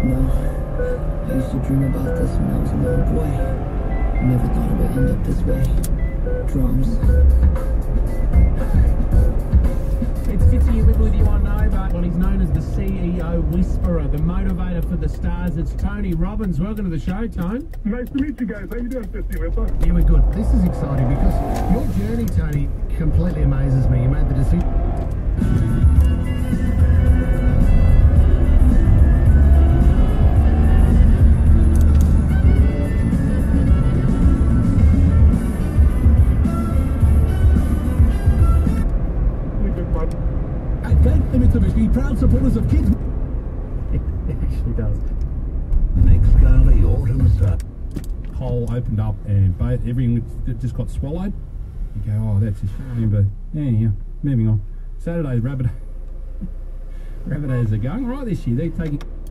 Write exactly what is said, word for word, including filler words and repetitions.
No, I used to dream about this when I was a little boy. Never thought it would end up this way. Drums. It's Fitzy with you on Nova. Well, he's known as the C E O Whisperer, the motivator for the stars. It's Tony Robbins. Welcome to the show, Tone. Nice to meet you guys. How you doing, Fitzy Whipper? Yeah, we're good. This is exciting because your journey, Tony, completely amazes me. You made the decision. Mitsubishi, proud supporters of kids. It actually does. Next Scarly Autumn Sun. Hole opened up and both everything just got swallowed. You go, oh, that's a shame, but yeah, yeah. Moving on. Saturday, rabbit, rabbit days are going right this year. They're taking.